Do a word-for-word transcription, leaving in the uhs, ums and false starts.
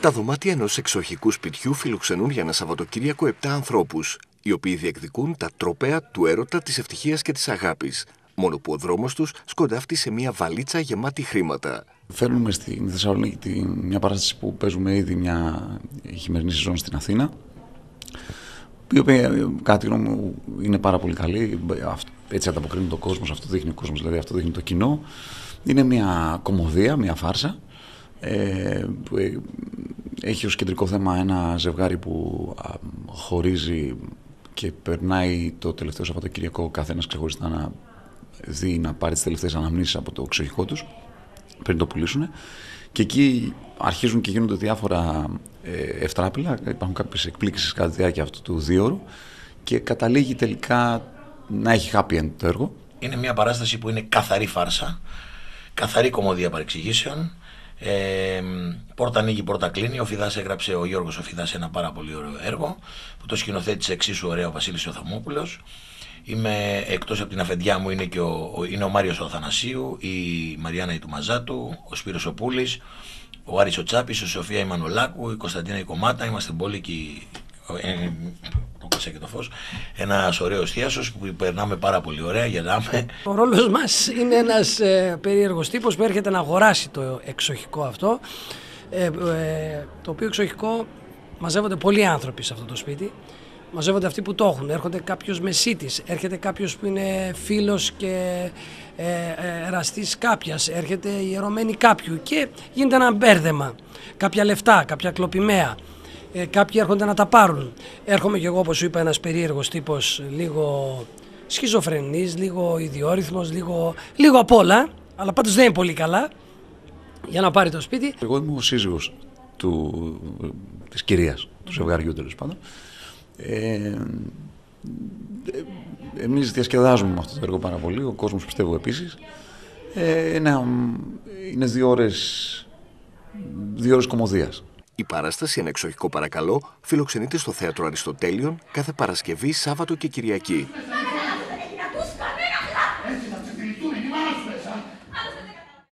Τα δωμάτια ενός εξοχικού σπιτιού φιλοξενούν για ένα Σαββατοκύριακο επτά ανθρώπους, οι οποίοι διεκδικούν τα τρόπαια του έρωτα, της ευτυχίας και της αγάπης. Μόνο που ο δρόμος τους σκοντάφτει σε μια βαλίτσα γεμάτη χρήματα. Φέρνουμε στη Θεσσαλονίκη μια παράσταση που παίζουμε ήδη μια χειμερινή σεζόν στην Αθήνα, η οποία κατά τη γνώμη μου είναι πάρα πολύ καλή. Έτσι ανταποκρίνει τον κόσμο, αυτό δείχνει ο κόσμος, δηλαδή αυτό δείχνει το κοινό. Είναι μια κωμωδία, μια φάρσα. Ε, που έχει ως κεντρικό θέμα ένα ζευγάρι που α, χωρίζει και περνάει το τελευταίο Σαββατοκυριακό καθένας ξεχωριστά να δει, να πάρει τις τελευταίες αναμνήσεις από το εξοχικό τους πριν το πουλήσουν, και εκεί αρχίζουν και γίνονται διάφορα ε, ευτράπηλα, υπάρχουν κάποιες εκπλήξεις κατά τη διάρκεια αυτού του δίωρου και καταλήγει τελικά να έχει happy end το έργο. Είναι μια παράσταση που είναι καθαρή φάρσα, καθαρή κωμωδία παρεξηγήσεων. Ε, πόρτα ανοίγει, πόρτα κλείνει. Ο Φιδάς έγραψε, ο Γιώργος ο Φιδάς, ένα πάρα πολύ ωραίο έργο που το σκηνοθέτησε εξίσου ωραία ο Βασίλης ο Θαμόπουλος. Είμαι, εκτός από την αφεντιά μου, είναι, και ο, είναι ο Μάριος ο Αθανασίου, η Μαριάννα η Τουμαζάτου, ο Σπύρος ο Πούλης, ο Άρης ο Τσάπης, η Σοφία η Μανολάκου, η Κωνσταντίνα η Κομμάτα. Είμαστε μπόλικοι, ε, το Κασέ και το Φως. Ένας ωραίος θίασος που περνάμε πάρα πολύ ωραία, γελάμε. Ο ρόλος μας είναι ένας ε, περίεργος τύπος που έρχεται να αγοράσει το εξοχικό αυτό, ε, ε, το οποίο εξοχικό μαζεύονται πολλοί άνθρωποι σε αυτό το σπίτι. Μαζεύονται αυτοί που το έχουν, έρχονται κάποιος μεσίτης, έρχεται κάποιος που είναι φίλος και ε, ε, εραστής κάποιας, έρχεται ιερωμένη κάποιου και γίνεται ένα μπέρδεμα. Κάποια λεφτά, κάποια κλοπημαία, ε, κάποιοι έρχονται να τα πάρουν. Έρχομαι και εγώ, όπως σου είπα, ένας περίεργος τύπος, λίγο σχιζοφρενής, λίγο ιδιόρυθμος, λίγο, λίγο απ' όλα, αλλά πάντως δεν είναι πολύ καλά, για να πάρει το σπίτι. Εγώ είμαι ο σύζυγος του, της κυρίας, του ζευγαριού τέλος πάντων. Ε, εμείς διασκεδάζουμε με αυτό το έργο πάρα πολύ, ο κόσμος πιστεύω επίσης. Ε, είναι, είναι δύο ώρες, δύο ώρες κωμωδίας. Η παράσταση «Ένα εξοχικό παρακαλώ» φιλοξενείται στο Θέατρο Αριστοτέλειων κάθε Παρασκευή, Σάββατο και Κυριακή.